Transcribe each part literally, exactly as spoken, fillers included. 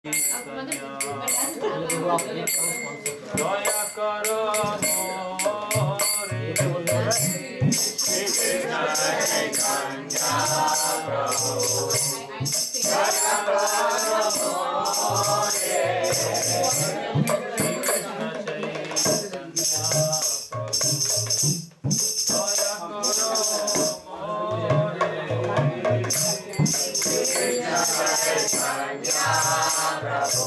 দয়া করো মোরে শ্রী কৃষ্ণ চৈতন্য প্রভু দয়া করো মোরে শ্রী কৃষ্ণ চৈতন্য প্রভু দয়া করো মোরে শ্রী কৃষ্ণ চৈতন্য প্রভু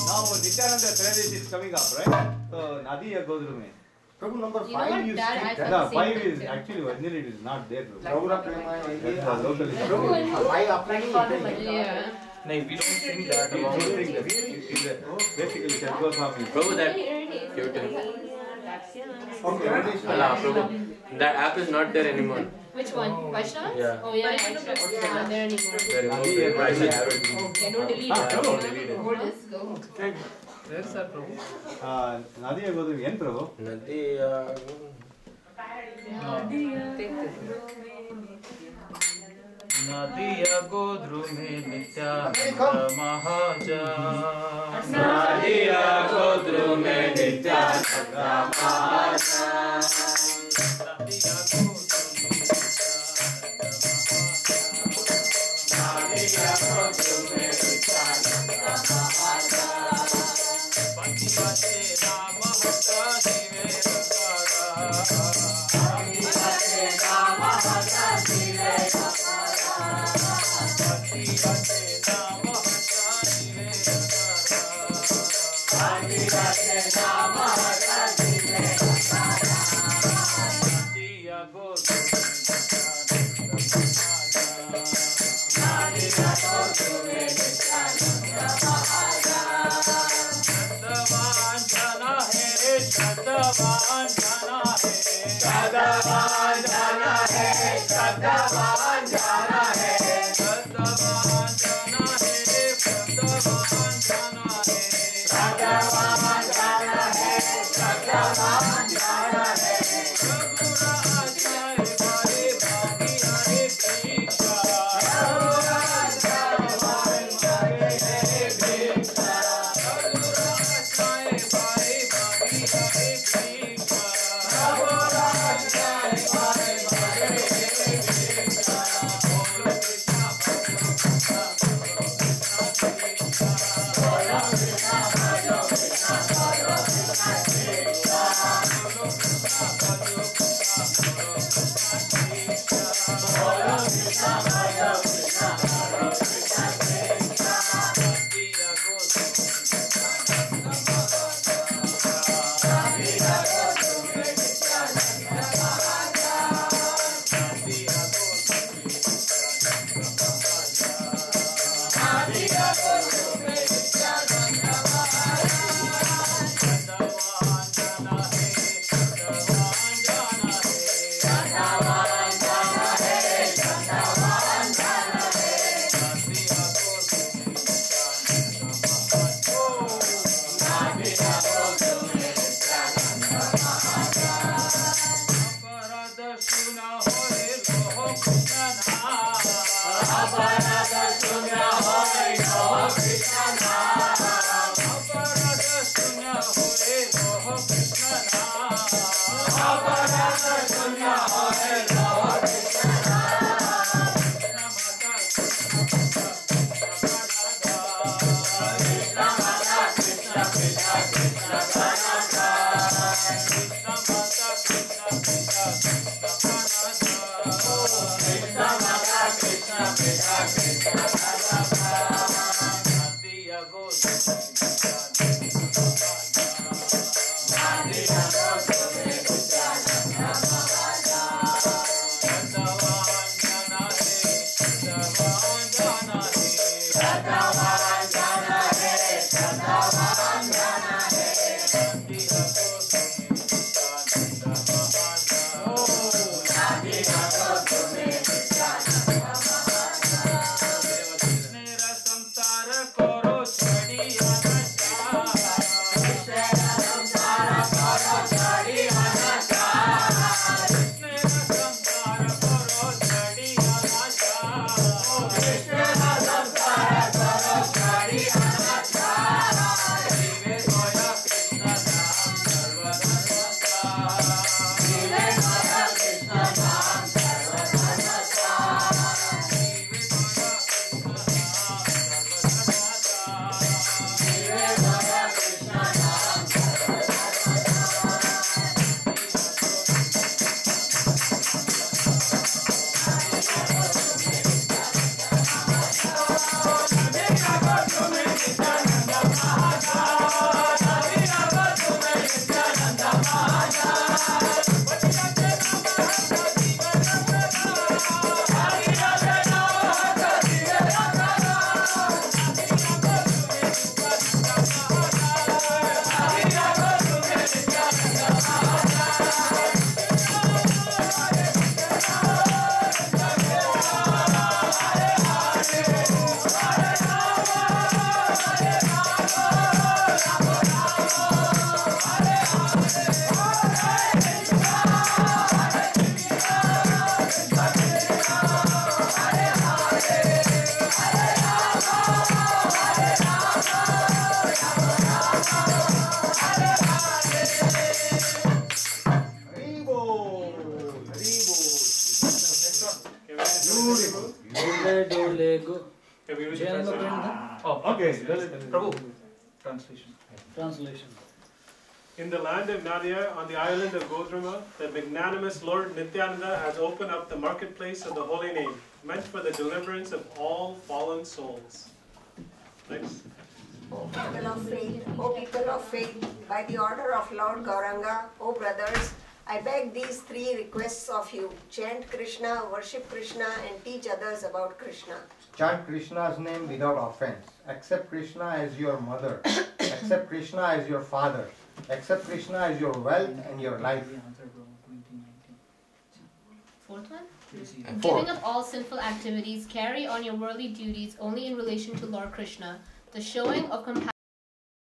Now Nityananda Tridashi is coming up, right? So Nadiya Godrume. Prabhu, number You know five what, is Dad, I strict. thought No, the same five thing is too. actually originally it is not there. Prabhu. Prabhu, Prema, That's uh, locally. Prabhu, five applying Father, yeah. No, we don't sing that We along don't with think that. It's a- basically Shat Goswami. Prabhu, that kirtan. Allah, Prabhu. That app is not there anymore. Which one? Vaishnava? Yeah. Oh yeah, yeah. It's not there anymore. They removed it. I should have it. They don't delete Ah, it. Prabhu. Delete it. Hold this, go. Where is that, Prabhu? Uh, Nadiya Godrume, Yen Prabhu? Nadi, uh, Nadiya Godrume Nityananda Mahaja. Nadiya Godrume Nityananda Mahaja. Nadiya Godrume Nadiya Godrume Nityananda Mahaja. Pativate Namahata Divedakara. Pativate Namahata Divedakara. Pativate Namahata Divedakara. Pativate Namahata Divedakara. Nadiya Godrume Nadiya Godrume Nityananda Mahaja. Shadavanjana hai, Shadavanjana hai, Shadavanjana hai, Shadavanjana hai. Shadavanjana hai, Shadavanjana hai. Shadavanjana hai, Shadavanjana hai. Raghurat jai bhai bhagi hare Krishna. Raghurat jai bhai bhagi hare Krishna. Raghurat jai bhai bhagi hare Krishna. Raghurat jai bhai bhagi hare Krishna. Bolo Krishna, Bolo Krishna, Bolo Krishna, Bolo Krishna Krishna. Bolo Krishna, Bolo Krishna, Bolo Krishna Krishna. Nadiya Nadiya Godrume Nityananda Mahaja. Nadiya Godrume Nityananda Mahaja. Shadavanjana hai, Shadavanjana hai. Shadavanjana hai, Shadavanjana hai. Nadiya Nadiya Godrume Nityananda Mahaja. Aparada shuna hoye loho Krishna. Aparada shuna hoy loho Krishna. Aparada shuna hoye loho Krishna. Aparada shuna hoy loho Krishna. Krishna Mata Krishna Krishna Krishna Pranata. Krishna Mata Krishna Krishna Krishna Pranata. Nadiya Godrume Nadiya Godrume Nityananda Mahaja. Shadavanjana hai, Shadavanjana hai. Shadavanjana hai, Shadavanjana hai. Nadiya Nadiya Godrume Nityananda Mahaja. Mera samsar karo chadiya nasha. Krishna samsara karo chadiya nasha. Mera samsar karo chadiya nasha. Krishna samsara karo chadiya nasha. Jive goya Krishna naam sarvadharmata. Jive goya Krishna naam sarvadharmata. Jive goya Krishna naam sarvadharmata. Jive goya Krishna naam sarvadharmata. Oh, okay. Then it- Prabhu, translation. Translation. In the land of Nadia, on the island of Godrama, the magnanimous Lord Nityananda has opened up the marketplace of the holy name, meant for the deliverance of all fallen souls. Next. O people of faith, O people of faith, by the order of Lord Gauranga, O brothers, I beg these three requests of you. Chant Krishna, worship Krishna, and teach others about Krishna. Chant Krishna's name without offense. Accept Krishna as your mother. Accept Krishna as your father. Accept Krishna as your wealth and your life. Fourth one? And Giving fourth, up all sinful activities, carry on your worldly duties only in relation to Lord Krishna. The showing of compassion